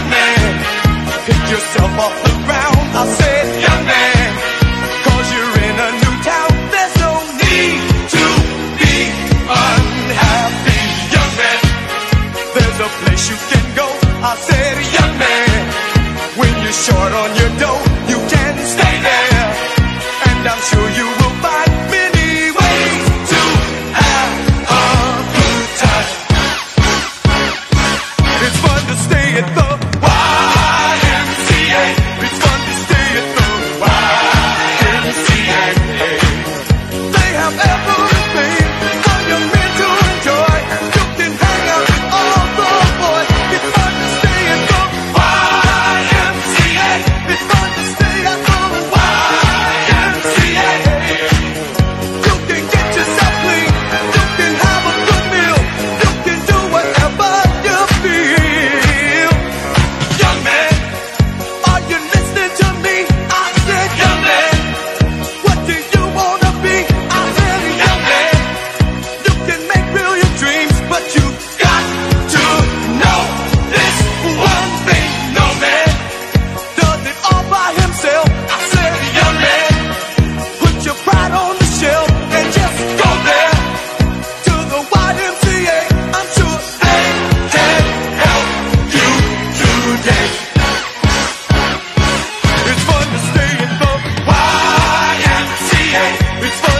man, pick yourself off the ground. I said, young man, 'cause you're in a new town. There's no need to be unhappy, young man. There's a place you can go. I said, young man, when you're short on your dough, you can stay there, and I'm sure you will find many ways to have a good time. It's fun to stay at the YMCA. It's fun to stay at the YMCA. They have everything for young men to enjoy. You can hang out with all the boys. It's fun to stay at the YMCA. It's fun to stay at the YMCA. You can get yourself clean. You can have a good meal. You can do whatever you feel. Young man, are you listening to me? I said, young man, what do you wanna be? I said, young man, you can make real your dreams, but you got to know this one thing. No man does it all by himself. I said, young man, put your pride on the shelf and just go there to the YMCA. I'm sure they can help you today. It's fun to stay in the YMCA. It's fun